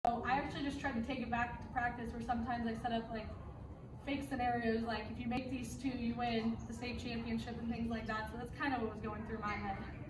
So I actually just tried to take it back to practice where sometimes I set up like fake scenarios, like if you make these two, you win the state championship and things like that. So that's kind of what was going through my head.